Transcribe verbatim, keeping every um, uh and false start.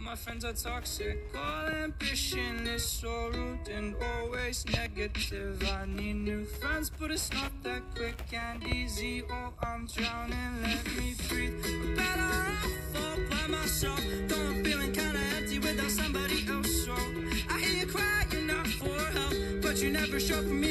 my friends are toxic. All ambition is so rude and always negative. I need new friends, but it's not that quick and easy. Oh, I'm drowning, let me breathe. I'm better off all by myself. Though I'm feeling kinda empty without somebody else. So I hear you crying out for help, but you never show for me.